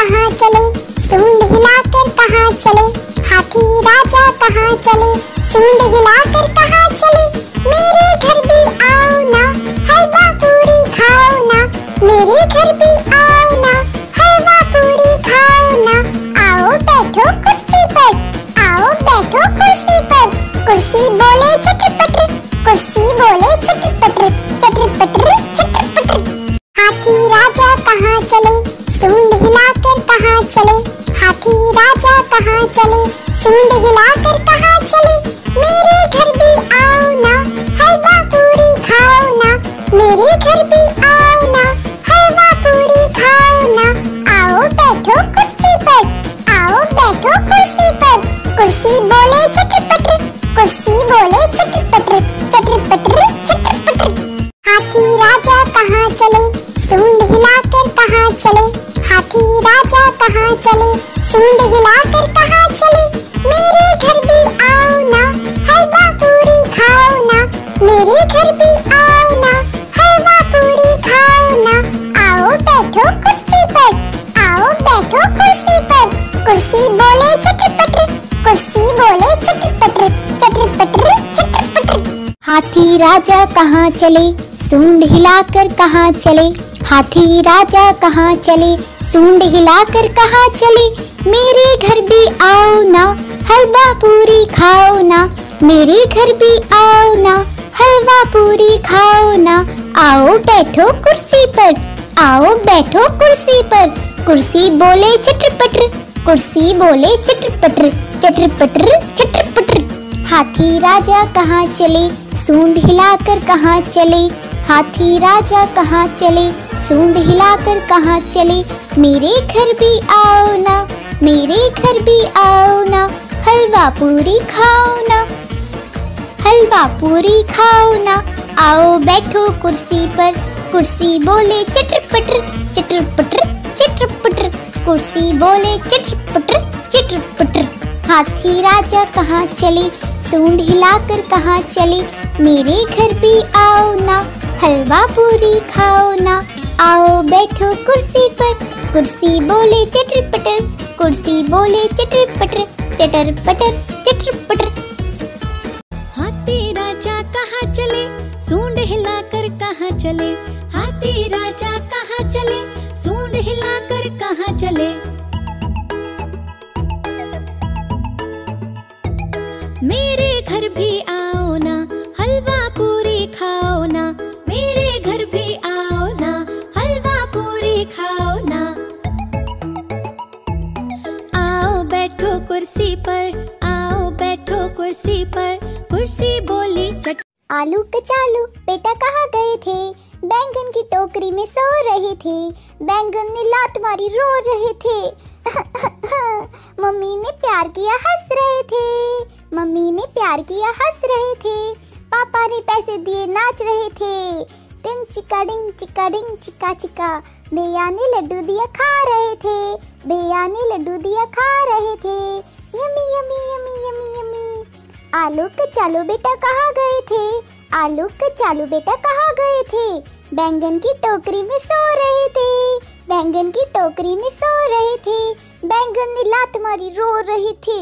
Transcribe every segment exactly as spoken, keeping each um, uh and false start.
कहाँ चले, सूंड हिलाकर कहाँ चले, हाथी राजा कहाँ चले, सूंड हिलाकर कहाँ चले, मेरे घर भी आओ ना, हलवा पूरी खाओ ना, मेरे घर भी आओ ना, हलवा पूरी खाओ ना, आओ बैठो कुर्सी पर, आओ बैठो कुर्सी पर, कुर्सी बोले चटर पटर, कुर्सी बोले चटर पटर, चटर पटर चटर पटर। हाथी राजा कहाँ चले, सूंड हिलाकर कहाँ चले, हाथी राजा कहाँ चले, सूंड हिलाकर कहाँ चले, मेरे घर भी आओ ना, हलवा पूरी खाओ ना, मेरे घर भी आओ ना, हलवा पूरी खाओ ना, आओ बैठो कुर्सी पर, आओ बैठो कुर्सी पर, कुर्सी बोले चटर पटर, कुर्सी बोले चटर पटर, चटर पटर चटर पटर। हाथी राजा कहाँ चले, सूंड हिलाकर कहाँ चले, हाथी राजा कहाँ चले, सूंड हिलाकर कहाँ चले, मेरे घर भी आओ ना, हलवा पूरी खाओ ना, मेरे घर भी आओ ना, हलवा पूरी खाओ ना, आओ बैठो कुर्सी पर, आओ बैठो कुर्सी पर, कुर्सी बोले चटर पटर, कुर्सी बोले चटर पटर, चटर पटर चटर पटर। हाथी राजा कहाँ चले, सूंड हिलाकर कहाँ चले, हाथी राजा कहाँ चले, सूंड हिलाकर कहाँ चले, मेरे घर भी आओ ना, हलवा पूरी खाओ ना, मेरे घर भी आओ ना, हलवा पूरी खाओ ना, आओ बैठो कुर्सी पर, आओ बैठो कुर्सी पर, कुर्सी बोले चटर पटर, कुर्सी बोले चटर पटर, चटर पटर चटर पटर। हाथी राजा कहाँ चले, सूंड हिलाकर कहाँ चले, हाथी राजा कहाँ चले, सूंड हिलाकर कहाँ चले, मेरे घर भी आओ ना, मेरे घर भी आओ ना, हलवा पूरी खाओ ना, हलवा पूरी खाओ ना, आओ बैठो कुर्सी पर, कुर्सी बोले चटर पटर, चटर पटर चटर पटर, कुर्सी बोले चटर पटर, चटर पटर। हाथी राजा कहाँ चले, सूंड हिलाकर कहाँ चले, मेरे घर भी आओ ना, हलवा पूरी खाओ ना, आओ बैठो कुर्सी पर, कुर्सी बोले चटर पटर, कुर्सी बोले चटर पटर, चटर पटर चटर पटर। हाथी राजा कहाँ चले, सूंड हिलाकर कहाँ चले, हाथी राजा कहाँ चले, सूंड हिलाकर कहाँ चले, मेरे घर भी आओ ना, हलवा पूरी खाओ ना, मेरे घर भी आओ ना, हलवा पूरी खाओ ना, आओ बैठो कुर्सी पर, आओ बैठो कुर्सी पर, कुर्सी बोली चट। आलू कचालू बेटा कहाँ गए थे, बैंगन की टोकरी में सो रहे थे, बैंगन ने लात मारी रो रहे थे, मम्मी ने प्यार किया हंस रहे थे, मम्मी ने प्यार किया हंस रहे थे, पापा ने पैसे दिए नाच रहे थे, टिंग चिका डिंग चिका डिंग चिका चिका, भैया ने लड्डू दिया खा रहे थे, भैया ने लड्डू दिया खा रहे थे, yummy yummy yummy yummy yummy. आलू कचालू बेटा कहाँ गए थे, आलू कचालू बेटा कहाँ गए थे, बैंगन की टोकरी में सो रहे थे, बैंगन की टोकरी में सो रहे थे, बैंगन ने लात मारी रो रहे थे,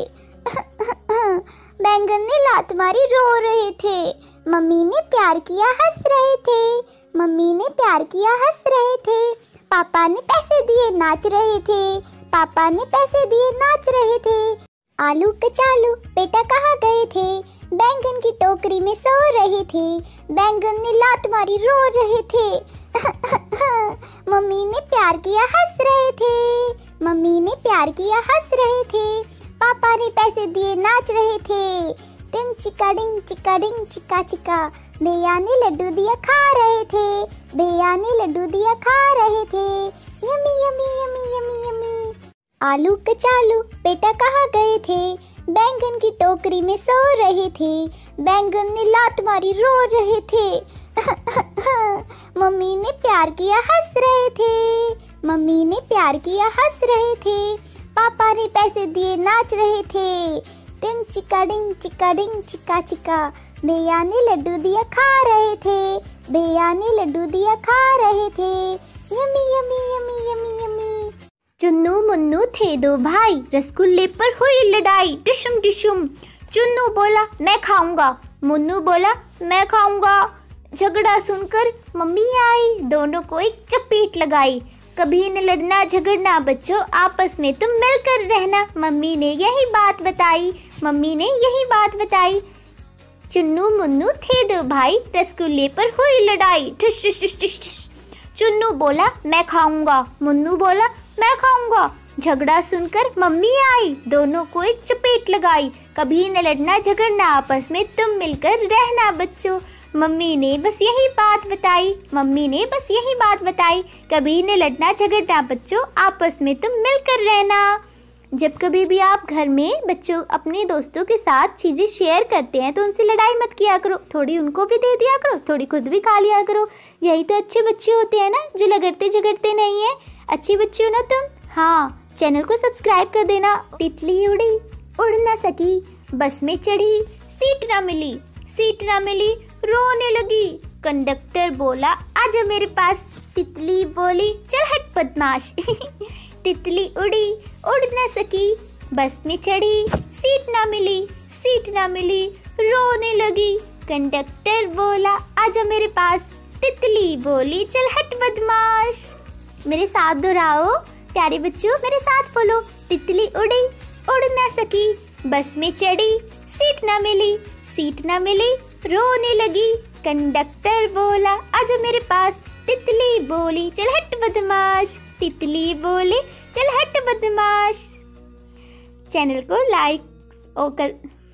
बैंगन ने लात मारी रो रहे थे, मम्मी ने प्यार किया हंस रहे थे, मम्मी ने प्यार किया हंस रहे थे, पापा ने पैसे दिए नाच रहे थे, पापा ने पैसे दिए नाच रहे थे। आलू कचालू बेटा कहाँ गए थे, बैंगन की टोकरी में सो रहे थे, बैंगन ने लात मारी रो रहे थे, मम्मी ने प्यार किया हंस रहे थे, मम्मी ने प्यार किया हंस रहे थे, पापा ने पैसे दिए नाच रहे थे, टिंग चिका डिंग चिका डिंग चिका चिका, भैया ने लड्डू दिया खा रहे थे, भैया ने लड्डू दिया खा रहे थे, yummy yummy yummy yummy yummy. आलू कचालू बेटा कहाँ गए थे, बैंगन की टोकरी में सो रहे थे, बैंगन ने लात मारी रो रहे थे, मम्मी ने प्यार किया हंस रहे थे, मम्मी ने प्यार किया हंस रहे थे, पापा ने पैसे दिए नाच रहे थे, टिंग चिका डिंग चिका डिंग चिका चिका, भैया ने लड्डू दिया खा रहे थे, भैया ने लड्डू दिया खा रहे थे, yummy yummy yummy yummy yummy. Chunnu Munnu थे दो भाई, रसगुल्ले पर हुई लड़ाई, डिशुम डिशुम। चुन्नू बोला मैं खाऊंगा, मुन्नू बोला मैं खाऊंगा। झगड़ा सुनकर मम्मी आई, दोनों को एक चपेट लगाई। कभी न लड़ना झगड़ना बच्चों, आपस में तुम मिलकर रहना, मम्मी ने यही बात बताई, मम्मी ने यही बात बताई। चुन्नू मुन्नू थे दो भाई, रसगुल्ले पर हुई लड़ाई, ठिश ठिश ठिश ठिश ठिश। चुन्नू बोला मैं खाऊंगा, मुन्नू बोला मैं खाऊंगा। झगड़ा सुनकर मम्मी आई, दोनों को एक चपेट लगाई। कभी न लड़ना झगड़ना, आपस में तुम मिलकर रहना बच्चों, मम्मी ने बस यही बात बताई, मम्मी ने बस यही बात बताई। कभी न लड़ना झगड़ना बच्चों, आपस में तुम मिलकर रहना। जब कभी भी आप घर में बच्चों अपने दोस्तों के साथ चीज़ें शेयर करते हैं तो उनसे लड़ाई मत किया करो, थोड़ी उनको भी दे दिया करो, थोड़ी खुद भी खा लिया करो। यही तो अच्छे बच्चे होते हैं ना, जो लगड़ते झगड़ते नहीं हैं। अच्छी बच्ची हो ना तुम। हाँ, चैनल को सब्सक्राइब कर देना। तितली उड़ी उड़ ना सकी, बस में चढ़ी सीट ना मिली, सीट ना मिली रोने लगी। कंडक्टर बोला आजा मेरे पास, तितली बोली चल हट बदमाश। तितली उड़ी उड़ ना सकी, बस में चढ़ी सीट ना मिली, सीट ना मिली रोने लगी। कंडक्टर बोला आजा मेरे पास, तितली बोली चल हट बदमाश। मेरे साथ दोहराओ प्यारे बच्चों, मेरे साथ बोलो। तितली उड़ी उड़ ना सकी, बस में चढ़ी सीट ना मिली, सीट ना मिली रोने लगी। कंडक्टर बोला आजा मेरे पास, तितली बोली चल हट बदमाश, तितली बोली चल हट बदमाश। चैनल को लाइक और कर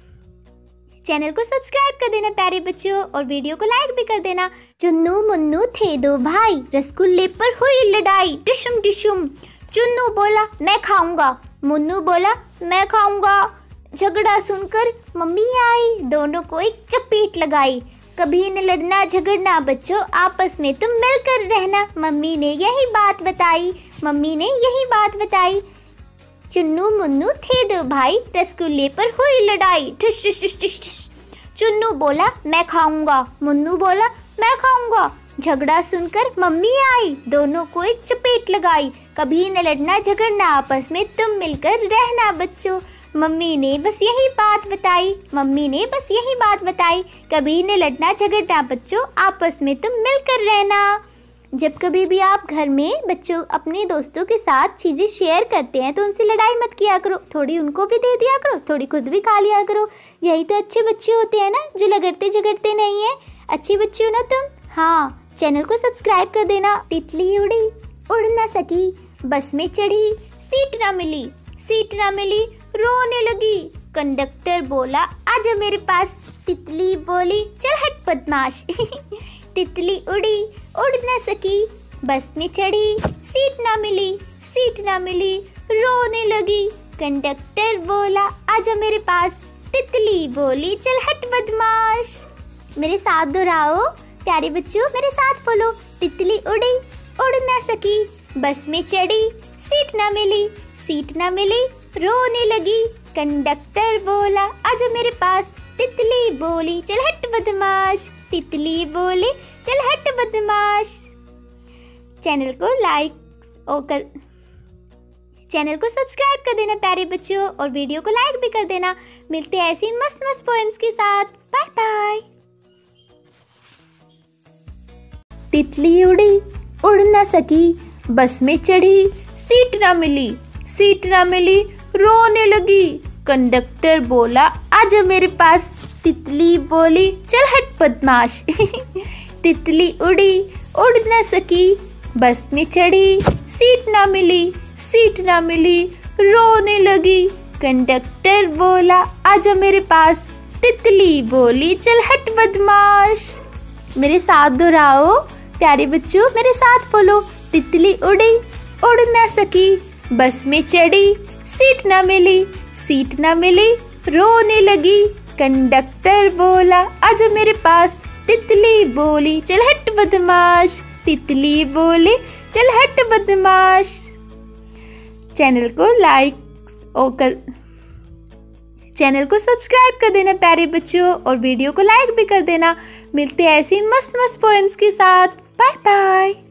चैनल को सब्सक्राइब कर देना प्यारे बच्चों, और वीडियो को लाइक भी कर देना। चुन्नू मुन्नू थे दो भाई, रसगुल्ले पर हुई लड़ाई, डिशुम डिशुम। चुन्नू बोला मैं खाऊंगा, मुन्नू बोला मैं खाऊंगा। झगड़ा सुनकर मम्मी आई, दोनों को एक चपेट लगाई। कभी न लड़ना झगड़ना बच्चों, आपस में तुम मिलकर रहना, मम्मी ने यही बात बताई, मम्मी ने यही बात बताई। चुन्नू मुन्नू थे दो भाई, रसगुल्ले पर हुई लड़ाई, ठिश ठिश ठिश ठिश ठिश। चुन्नू बोला मैं खाऊंगा, मुन्नू बोला मैं खाऊंगा। झगड़ा सुनकर मम्मी आई, दोनों को एक चपेट लगाई। कभी न लड़ना झगड़ना, आपस में तुम मिलकर रहना बच्चों, मम्मी ने बस यही बात बताई, मम्मी ने बस यही बात बताई। कभी न लड़ना झगड़ना बच्चों, आपस में तुम मिलकर रहना। जब कभी भी आप घर में बच्चों अपने दोस्तों के साथ चीज़ें शेयर करते हैं तो उनसे लड़ाई मत किया करो, थोड़ी उनको भी दे दिया करो, थोड़ी खुद भी खा लिया करो। यही तो अच्छे बच्चे होते हैं ना, जो लगड़ते झगड़ते नहीं हैं। अच्छी बच्ची हो ना तुम। हाँ, चैनल को सब्सक्राइब कर देना। तितली उड़ी उड़ ना सकी, बस में चढ़ी सीट ना मिली, सीट ना मिली रोने लगी। कंडक्टर बोला आजा मेरे पास, तितली बोली चल हट बदमाश। तितली उड़ी उड़ ना सकी, बस में चढ़ी सीट ना मिली, सीट ना मिली रोने लगी। कंडक्टर बोला आजा मेरे पास, तितली बोली चल हट बदमाश। मेरे साथ दोहराओ प्यारे बच्चों, मेरे साथ बोलो। तितली उड़ी उड़ ना सकी, बस में चढ़ी सीट ना मिली, सीट ना मिली रोने लगी। कंडक्टर बोला आजा मेरे पास, तितली बोली चल हट बदमाश, तितली बोली चल हट बदमाश। चैनल को लाइक और कर चैनल को सब्सक्राइब कर देना प्यारे बच्चों, और वीडियो को लाइक भी कर देना। मिलते हैं ऐसी मस्त मस्त पोएम्स के साथ। Bye bye. तितली उड़ी उड़ ना सकी, बस में चढ़ी सीट ना मिली, सीट ना मिली रोने लगी। कंडक्टर बोला आजा मेरे पास, तितली बोली चल हट बदमाश। तितली उड़ी उड़ ना सकी, बस में चढ़ी सीट ना मिली, सीट ना मिली रोने लगी। कंडक्टर बोला आजा मेरे पास, तितली बोली चल हट बदमाश। मेरे साथ दोहराओ प्यारे बच्चों, मेरे साथ बोलो। तितली उड़ी उड़ ना सकी, बस में चढ़ी सीट ना मिली, सीट ना मिली रोने लगी। कंडक्टर बोला आजा मेरे पास, तितली बोली चल हट बदमाश, तितली बोली चल हट बदमाश। चैनल को लाइक और कर चैनल को सब्सक्राइब कर देना प्यारे बच्चों, और वीडियो को लाइक भी कर देना। मिलते हैं ऐसी मस्त मस्त पोएम्स के साथ। Bye bye.